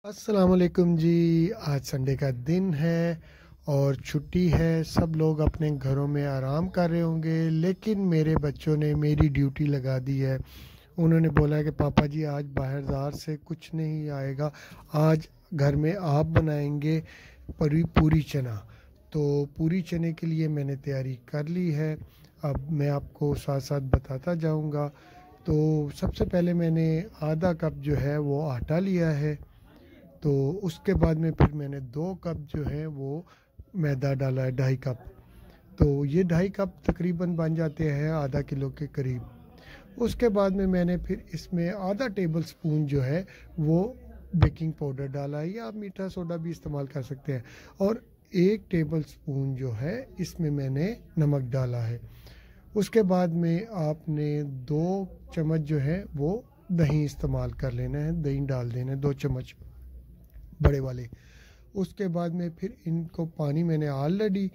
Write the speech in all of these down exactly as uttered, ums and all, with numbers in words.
अस्सलाम वालेकुम जी। आज संडे का दिन है और छुट्टी है। सब लोग अपने घरों में आराम कर रहे होंगे, लेकिन मेरे बच्चों ने मेरी ड्यूटी लगा दी है। उन्होंने बोला कि पापा जी आज बाहर से कुछ नहीं आएगा, आज घर में आप बनाएंगे पूरी पूरी चना। तो पूरी चने के लिए मैंने तैयारी कर ली है। अब मैं आपको साथ साथ बताता जाऊंगा। तो सबसे पहले मैंने आधा कप जो है वो आटा लिया है। तो उसके बाद में फिर मैंने दो कप जो है वो मैदा डाला है, ढाई कप। तो ये ढाई कप तकरीबन बन जाते हैं आधा किलो के करीब। उसके बाद में मैंने फिर इसमें आधा टेबल स्पून जो है वो बेकिंग पाउडर डाला है, या आप मीठा सोडा भी इस्तेमाल कर सकते हैं। और एक टेबल स्पून जो है इसमें मैंने नमक डाला है। उसके बाद में आपने दो चम्मच जो है वो दही इस्तेमाल कर लेना है, दही डाल देना है दो चम्मच बड़े वाले। उसके बाद में फिर इनको पानी मैंने ऑलरेडी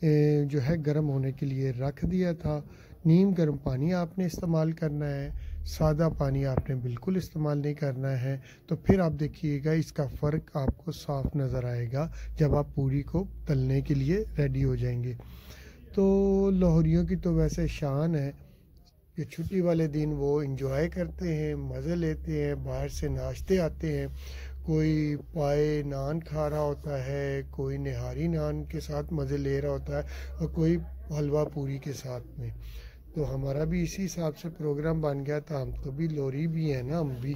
जो है गर्म होने के लिए रख दिया था। नीम गर्म पानी आपने इस्तेमाल करना है, सादा पानी आपने बिल्कुल इस्तेमाल नहीं करना है। तो फिर आप देखिएगा इसका फ़र्क आपको साफ नज़र आएगा जब आप पूरी को तलने के लिए रेडी हो जाएंगे। तो लाहौरियों की तो वैसे शान है कि छुट्टी वाले दिन वो इंजॉय करते हैं, मज़े लेते हैं, बाहर से नाश्ते आते हैं। कोई पाए नान खा रहा होता है, कोई निहारी नान के साथ मज़े ले रहा होता है, और कोई हलवा पूरी के साथ में। तो हमारा भी इसी हिसाब से प्रोग्राम बन गया था। हम तो भी लोरी भी हैं ना, हम भी।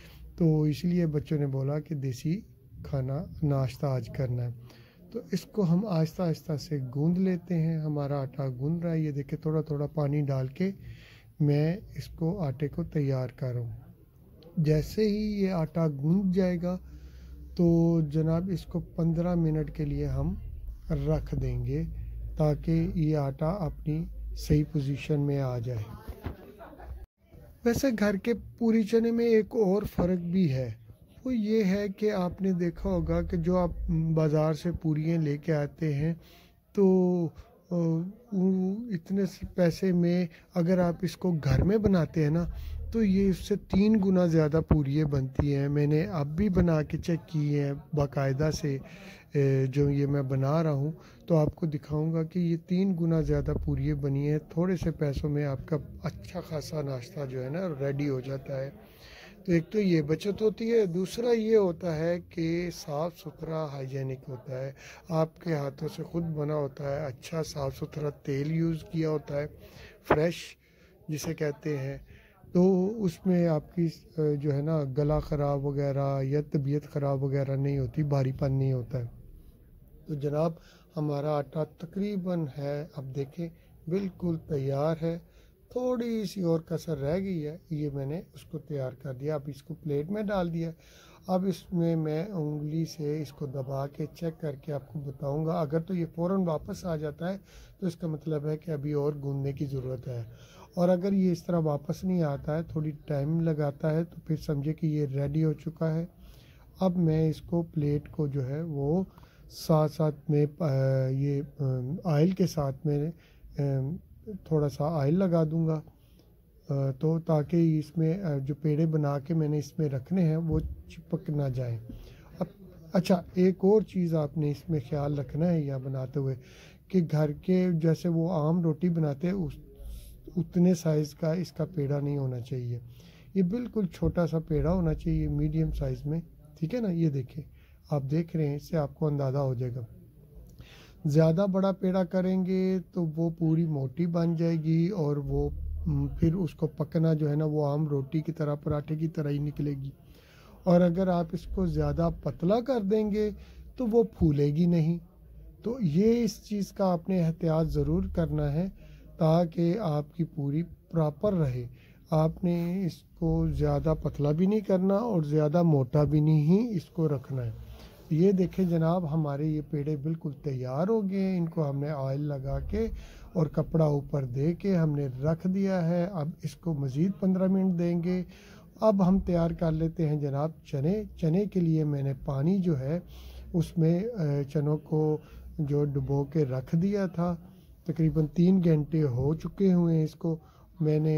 तो इसलिए बच्चों ने बोला कि देसी खाना नाश्ता आज करना है। तो इसको हम आहिस्ता आहिस्ता से गूंद लेते हैं। हमारा आटा गूंद रहा है, ये देखिए थोड़ा थोड़ा पानी डाल के मैं इसको आटे को तैयार कर रहा हूँ। जैसे ही ये आटा गूंद जाएगा तो जनाब इसको पंद्रह मिनट के लिए हम रख देंगे, ताकि ये आटा अपनी सही पोजीशन में आ जाए। वैसे घर के पूरी चने में एक और फ़र्क भी है, वो ये है कि आपने देखा होगा कि जो आप बाज़ार से पूरियाँ लेके आते हैं तो इतने पैसे में अगर आप इसको घर में बनाते हैं ना तो ये इससे तीन गुना ज़्यादा पूरियाँ बनती हैं। मैंने अब भी बना के चेक की हैं बाकायदा से, जो ये मैं बना रहा हूँ तो आपको दिखाऊंगा कि ये तीन गुना ज़्यादा पूरियाँ बनी हैं। थोड़े से पैसों में आपका अच्छा खासा नाश्ता जो है ना रेडी हो जाता है। तो एक तो ये बचत होती है, दूसरा ये होता है कि साफ़ सुथरा हाइजेनिक होता है, आपके हाथों से ख़ुद बना होता है, अच्छा साफ़ सुथरा तेल यूज़ किया होता है, फ्रेश जिसे कहते हैं। तो उसमें आपकी जो है ना गला ख़राब वगैरह या तबीयत ख़राब वगैरह नहीं होती, भारीपन नहीं होता है। तो जनाब हमारा आटा तकरीबन है, अब देखें बिल्कुल तैयार है। थोड़ी सी और कसर रह गई है, ये मैंने उसको तैयार कर दिया। अब इसको प्लेट में डाल दिया। अब इसमें मैं उंगली से इसको दबा के चेक करके आपको बताऊंगा। अगर तो ये फ़ौरन वापस आ जाता है तो इसका मतलब है कि अभी और गूंदने की ज़रूरत है, और अगर ये इस तरह वापस नहीं आता है, थोड़ी टाइम लगाता है, तो फिर समझे कि ये रेडी हो चुका है। अब मैं इसको प्लेट को जो है वो साथ साथ में ये ऑयल के साथ में थोड़ा सा ऑयल लगा दूंगा, तो ताकि इसमें जो पेड़े बना के मैंने इसमें रखने हैं वो चिपक ना जाए। अब अच्छा, एक और चीज़ आपने इसमें ख्याल रखना है या बनाते हुए कि घर के जैसे वो आम रोटी बनाते हैं उस उतने साइज़ का इसका पेड़ा नहीं होना चाहिए। ये बिल्कुल छोटा सा पेड़ा होना चाहिए, मीडियम साइज़ में, ठीक है ना। ये देखिए, आप देख रहे हैं, इससे आपको अंदाज़ा हो जाएगा। ज़्यादा बड़ा पेड़ा करेंगे तो वो पूरी मोटी बन जाएगी, और वो फिर उसको पकना जो है ना वो आम रोटी की तरह, पराठे की तरह ही निकलेगी। और अगर आप इसको ज़्यादा पतला कर देंगे तो वो फूलेगी नहीं। तो ये इस चीज़ का आपने एहतियात ज़रूर करना है ताकि आपकी पूरी प्रॉपर रहे। आपने इसको ज़्यादा पतला भी नहीं करना और ज़्यादा मोटा भी नहीं इसको रखना है। ये देखें जनाब, हमारे ये पेड़े बिल्कुल तैयार हो गए। इनको हमने ऑयल लगा के और कपड़ा ऊपर दे के हमने रख दिया है। अब इसको मज़ीद पंद्रह मिनट देंगे। अब हम तैयार कर लेते हैं जनाब चने। चने के लिए मैंने पानी जो है उसमें चनों को जो डुबो के रख दिया था। तकरीबन तीन घंटे हो चुके हुए हैं। इसको मैंने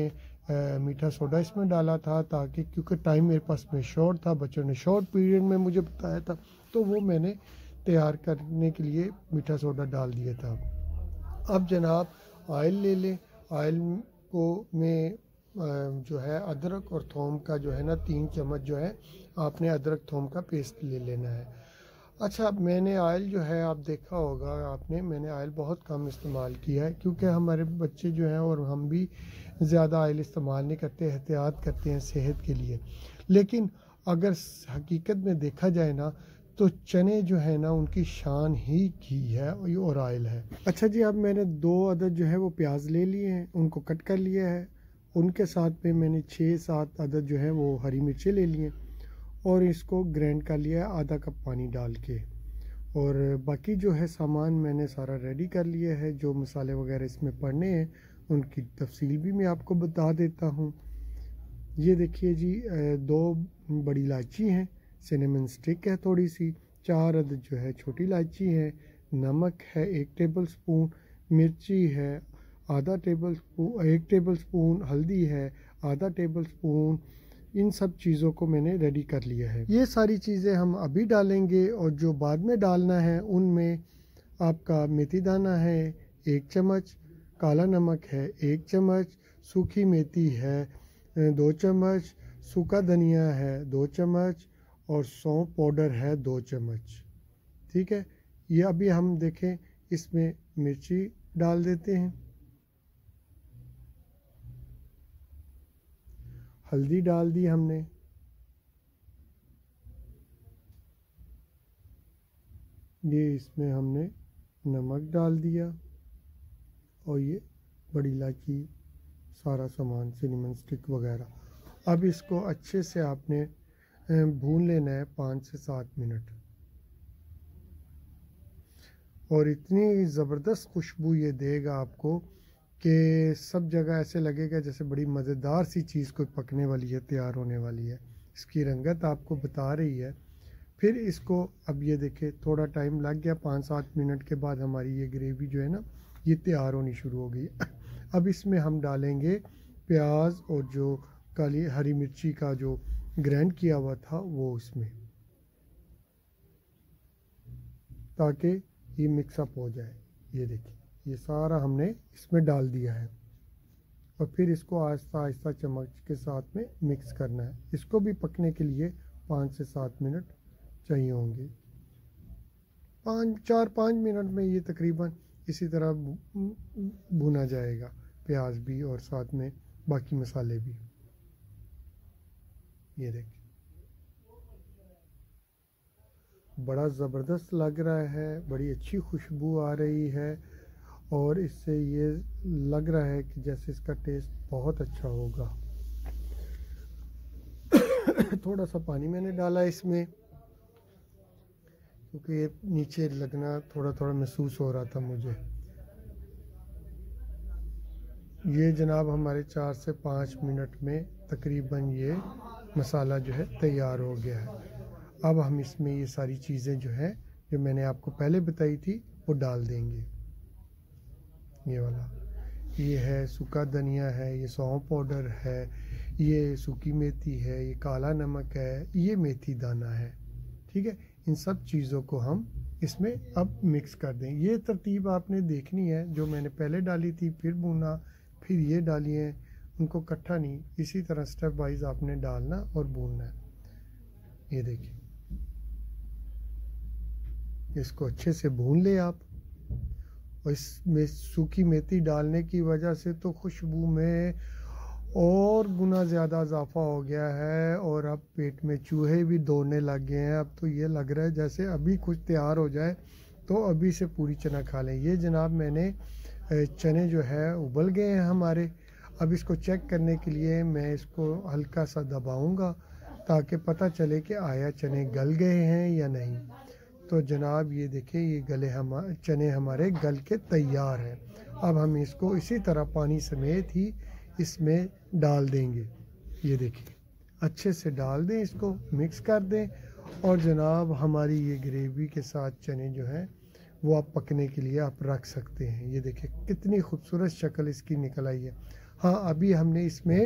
आ, मीठा सोडा इसमें डाला था, ताकि क्योंकि टाइम मेरे पास में शॉर्ट था, बच्चों ने शॉर्ट पीरियड में मुझे बताया था, तो वो मैंने तैयार करने के लिए मीठा सोडा डाल दिया था। अब जनाब ऑयल ले लें। ऑयल को में जो है अदरक और थोम का जो है ना तीन चम्मच जो है आपने अदरक थोम का पेस्ट ले लेना है। अच्छा, मैंने ऑयल जो है आप देखा होगा आपने, मैंने ऑयल बहुत कम इस्तेमाल किया है, क्योंकि हमारे बच्चे जो हैं और हम भी ज़्यादा ऑयल इस्तेमाल नहीं करते, एहतियात करते हैं सेहत के लिए। लेकिन अगर हकीकत में देखा जाए ना, तो चने जो है ना उनकी शान ही घी है और ऑयल है। अच्छा जी, अब मैंने दो अदद जो है वो प्याज ले लिए हैं, उनको कट कर लिया है। उनके साथ में मैंने छः सात अदद जो है वो हरी मिर्चें ले लिए और इसको ग्राइंड कर लिया है आधा कप पानी डाल के। और बाकी जो है सामान मैंने सारा रेडी कर लिया है। जो मसाले वगैरह इसमें पड़ने हैं उनकी तफसील भी मैं आपको बता देता हूँ। ये देखिए जी, दो बड़ी इलायची हैं, सिनेमन स्टिक है थोड़ी सी, चार अदद जो है छोटी इलायची है, नमक है एक टेबल स्पून, मिर्ची है आधा टेबल स्पून एक टेबल स्पून, हल्दी है आधा टेबल स्पून। इन सब चीज़ों को मैंने रेडी कर लिया है। ये सारी चीज़ें हम अभी डालेंगे, और जो बाद में डालना है उनमें आपका मेथी दाना है एक चम्मच, काला नमक है एक चम्मच, सूखी मेथी है दो चम्मच, सूखा धनिया है दो चम्मच और सौंफ पाउडर है दो चम्मच। ठीक है, ये अभी हम देखें इसमें मिर्ची डाल देते हैं, हल्दी डाल दी हमने, ये इसमें हमने नमक डाल दिया, और ये बड़ी इलायची सारा सामान सिनेमन स्टिक वगैरह। अब इसको अच्छे से आपने भून लेना है पाँच से सात मिनट, और इतनी ज़बरदस्त खुशबू ये देगा आपको कि सब जगह ऐसे लगेगा जैसे बड़ी मज़ेदार सी चीज़ कोई पकने वाली है, तैयार होने वाली है। इसकी रंगत आपको बता रही है। फिर इसको अब ये देखे थोड़ा टाइम लग गया, पाँच सात मिनट के बाद हमारी ये ग्रेवी जो है ना ये तैयार होनी शुरू हो गई। अब इसमें हम डालेंगे प्याज और जो काली हरी मिर्ची का जो ग्राइंड किया हुआ था वो इसमें, ताकि ये मिक्सअप हो जाए। ये देखिए ये सारा हमने इसमें डाल दिया है, और फिर इसको आहिस्ता आहिस्ता चम्मच के साथ में मिक्स करना है। इसको भी पकने के लिए पाँच से सात मिनट चाहिए होंगे। पाँच चार पाँच मिनट में ये तकरीबन इसी तरह भुना जाएगा, प्याज भी और साथ में बाकी मसाले भी। ये देखिए बड़ा ज़बरदस्त लग रहा है, बड़ी अच्छी खुशबू आ रही है, और इससे ये लग रहा है कि जैसे इसका टेस्ट बहुत अच्छा होगा। थोड़ा सा पानी मैंने डाला इसमें, क्योंकि ये नीचे लगना थोड़ा थोड़ा महसूस हो रहा था मुझे। ये जनाब हमारे चार से पाँच मिनट में तकरीबन ये मसाला जो है तैयार हो गया है। अब हम इसमें ये सारी चीज़ें जो है जो मैंने आपको पहले बताई थी वो डाल देंगे। ये वाला ये है सूखा धनिया है, ये सौंफ पाउडर है, ये सूखी मेथी है, ये काला नमक है, ये मेथी दाना है। ठीक है, इन सब चीज़ों को हम इसमें अब मिक्स कर दें। ये तरतीब आपने देखनी है, जो मैंने पहले डाली थी फिर भूना फिर ये डाली है, उनको इकट्ठा नहीं, इसी तरह स्टेप वाइज आपने डालना और भूनना है। ये देखिए इसको अच्छे से भून ले आप, और इसमें सूखी मेथी डालने की वजह से तो खुशबू में और गुना ज़्यादा इजाफा हो गया है, और अब पेट में चूहे भी दौड़ने लग गए हैं। अब तो ये लग रहा है जैसे अभी कुछ तैयार हो जाए तो अभी से पूरी चना खा लें। ये जनाब मैंने चने जो है उबल गए हैं हमारे। अब इसको चेक करने के लिए मैं इसको हल्का सा दबाऊंगा ताकि पता चले कि आया चने गल गए हैं या नहीं। तो जनाब ये देखिए ये गले हम चने हमारे गल के तैयार हैं। अब हम इसको इसी तरह पानी समेत ही इसमें डाल देंगे। ये देखिए अच्छे से डाल दें, इसको मिक्स कर दें, और जनाब हमारी ये ग्रेवी के साथ चने जो हैं वो आप पकने के लिए आप रख सकते हैं। ये देखिए कितनी खूबसूरत शक्ल इसकी निकल आई है। हाँ, अभी हमने इसमें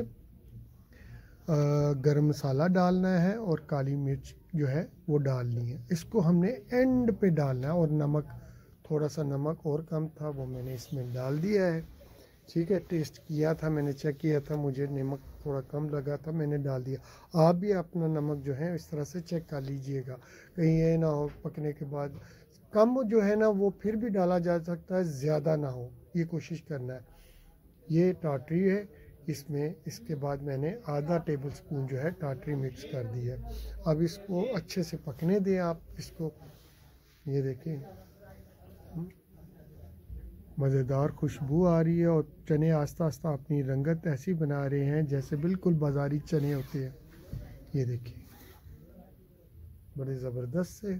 गरम मसाला डालना है और काली मिर्च जो है वो डालनी है। इसको हमने एंड पे डालना है, और नमक, थोड़ा सा नमक और कम था वो मैंने इसमें डाल दिया है। ठीक है, टेस्ट किया था मैंने, चेक किया था, मुझे नमक थोड़ा कम लगा था, मैंने डाल दिया। आप भी अपना नमक जो है इस तरह से चेक कर लीजिएगा, कहीं ये ना हो पकने के बाद कम जो है ना वो फिर भी डाला जा सकता है, ज़्यादा ना हो, ये कोशिश करना है। ये टाटरी है इसमें। इसके बाद मैंने आधा टेबल स्पून जो है टाटरी मिक्स कर दी है। अब इसको अच्छे से पकने दें आप इसको। ये देखिए मज़ेदार खुशबू आ रही है, और चने आस्ता आस्ता अपनी रंगत ऐसी बना रहे हैं जैसे बिल्कुल बाज़ारी चने होते हैं। ये देखिए बड़े ज़बरदस्त से।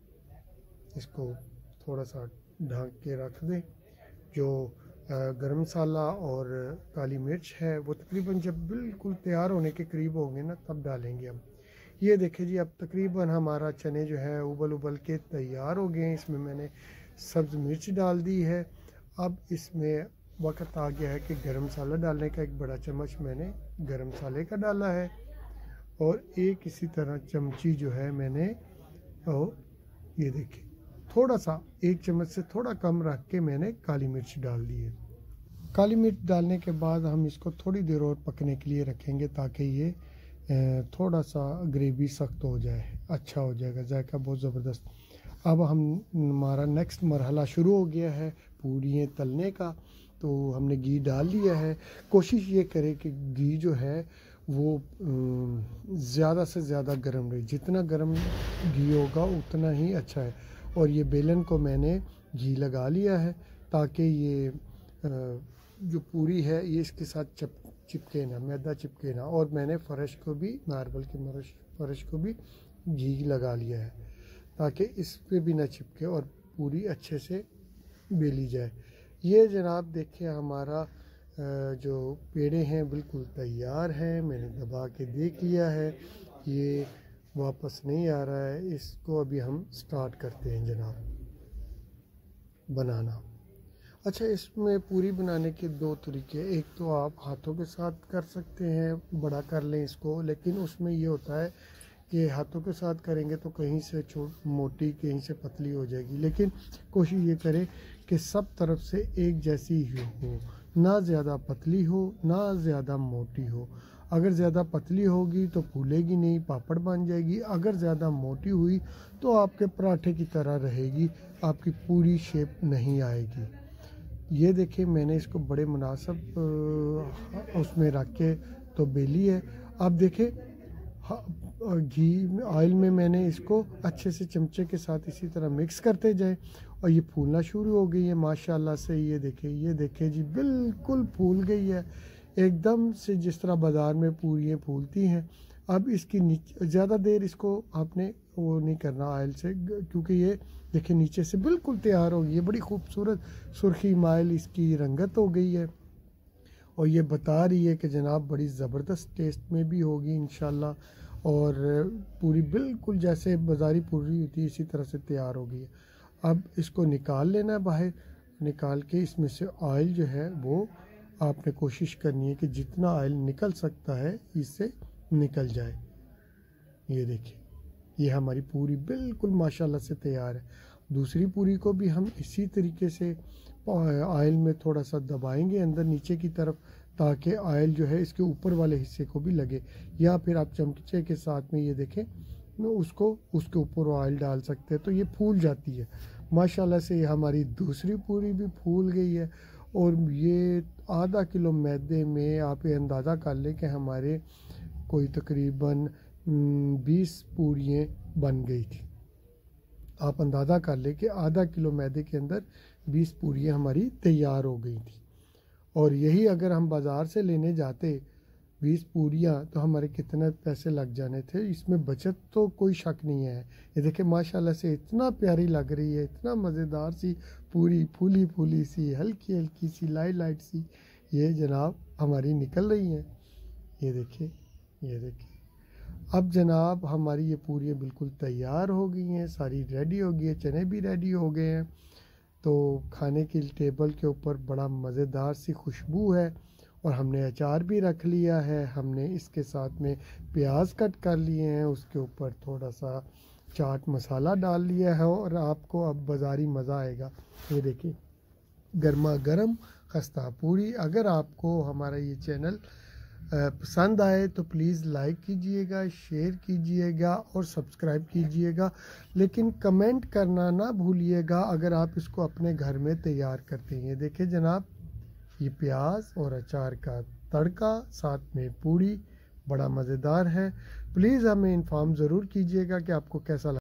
इसको थोड़ा सा ढक के रख दें। जो गरम मसाला और काली मिर्च है वो तकरीबन जब बिल्कुल तैयार होने के करीब होंगे ना तब डालेंगे हम। ये देखिए जी, अब तकरीबन हमारा चने जो है उबल उबल के तैयार हो गए हैं। इसमें मैंने सब्ज़ मिर्च डाल दी है। अब इसमें वक्त आ गया है कि गरम मसाला डालने का। एक बड़ा चम्मच मैंने गरम मसाले का डाला है, और एक इसी तरह चमची जो है मैंने, और ये देखिए थोड़ा सा एक चम्मच से थोड़ा कम रख के मैंने काली मिर्च डाल दी है। काली मिर्च डालने के बाद हम इसको थोड़ी देर और पकने के लिए रखेंगे, ताकि ये थोड़ा सा ग्रेवी सख्त हो जाए, अच्छा हो जाएगा, जायका बहुत ज़बरदस्त। अब हम हमारा नेक्स्ट मरहला शुरू हो गया है पूरियाँ तलने का। तो हमने घी डाल लिया है। कोशिश ये करें कि घी जो है वो ज़्यादा से ज़्यादा गर्म रहे, जितना गर्म घी होगा उतना ही अच्छा है। और ये बेलन को मैंने घी लगा लिया है, ताकि ये जो पूरी है ये इसके साथ चप चिपके ना, मैदा चिपके ना। और मैंने फ़र्श को भी, मार्बल के मरश फ़र्श को भी घी लगा लिया है, ताकि इस पे भी ना चिपके और पूरी अच्छे से बेली जाए। ये जनाब देखिए हमारा जो पेड़े हैं बिल्कुल तैयार हैं। मैंने दबा के देख लिया है, ये वापस नहीं आ रहा है। इसको अभी हम स्टार्ट करते हैं जनाब बनाना। अच्छा, इसमें पूरी बनाने के दो तरीके। एक तो आप हाथों के साथ कर सकते हैं, बड़ा कर लें इसको, लेकिन उसमें ये होता है कि हाथों के साथ करेंगे तो कहीं से छोट मोटी कहीं से पतली हो जाएगी। लेकिन कोशिश ये करें कि सब तरफ से एक जैसी ही हो, ना ज़्यादा पतली हो ना ज़्यादा मोटी हो। अगर ज़्यादा पतली होगी तो फूलेगी नहीं, पापड़ बन जाएगी। अगर ज़्यादा मोटी हुई तो आपके पराठे की तरह रहेगी, आपकी पूरी शेप नहीं आएगी। ये देखिए मैंने इसको बड़े मुनासिब उसमें रख के तो बेली है। अब देखिए घी ऑयल में मैंने इसको अच्छे से चमचे के साथ इसी तरह मिक्स करते जाए, और ये फूलना शुरू हो गई है माशाल्लाह से। ये देखिए ये देखिए जी बिल्कुल फूल गई है एकदम से, जिस तरह बाज़ार में पूरियाँ फूलती हैं। अब इसकी नीचे ज़्यादा देर इसको आपने वो नहीं करना ऑयल से, क्योंकि ये देखिए नीचे से बिल्कुल तैयार हो गई है। बड़ी खूबसूरत सुर्खी माइल इसकी रंगत हो गई है, और ये बता रही है कि जनाब बड़ी ज़बरदस्त टेस्ट में भी होगी इंशाल्लाह। और पूरी बिल्कुल जैसे बाज़ारी पूरी होती है इसी तरह से तैयार हो गई है। अब इसको निकाल लेना है बाहर। निकाल के इसमें से ऑयल जो है वो आपने कोशिश करनी है कि जितना ऑयल निकल सकता है इससे निकल जाए। ये देखिए ये हमारी पूरी बिल्कुल माशाल्लाह से तैयार है। दूसरी पूरी को भी हम इसी तरीके से ऑयल में थोड़ा सा दबाएंगे अंदर नीचे की तरफ, ताकि ऑयल जो है इसके ऊपर वाले हिस्से को भी लगे। या फिर आप चमचे के साथ में ये देखें उसको उसके ऊपर ऑयल डाल सकते हैं, तो ये फूल जाती है माशाल्लाह से। ये हमारी दूसरी पूरी भी फूल गई है। और ये आधा किलो मैदे में आप ये अंदाज़ा कर लें कि हमारे कोई तकरीबन बीस पूरियाँ बन गई थी। आप अंदाज़ा कर लें कि आधा किलो मैदे के अंदर बीस पूरियाँ हमारी तैयार हो गई थी। और यही अगर हम बाज़ार से लेने जाते बीस पूरियाँ तो हमारे कितने पैसे लग जाने थे। इसमें बचत तो कोई शक नहीं है। ये देखिए माशाल्लाह से इतना प्यारी लग रही है, इतना मज़ेदार सी पूरी, फूली फूली सी, हल्की हल्की सी, लाइट लाइट सी ये जनाब हमारी निकल रही हैं। ये देखिए ये देखिए अब जनाब हमारी ये पूरियाँ बिल्कुल तैयार हो गई हैं, सारी रेडी हो गई है, चने भी रेडी हो गए हैं। तो खाने की टेबल के ऊपर बड़ा मज़ेदार सी खुशबू है, और हमने अचार भी रख लिया है। हमने इसके साथ में प्याज कट कर लिए हैं, उसके ऊपर थोड़ा सा चाट मसाला डाल लिया है और आपको अब बाज़ारी मज़ा आएगा। ये देखिए गर्मा गर्म खस्ता पूरी। अगर आपको हमारा ये चैनल पसंद आए तो प्लीज़ लाइक कीजिएगा, शेयर कीजिएगा और सब्सक्राइब कीजिएगा, लेकिन कमेंट करना ना भूलिएगा अगर आप इसको अपने घर में तैयार करते हैं। देखिए जनाब, ये प्याज और अचार का तड़का साथ में पूरी बड़ा मज़ेदार है। प्लीज़ हमें इन्फॉर्म ज़रूर कीजिएगा कि आपको कैसा लगा।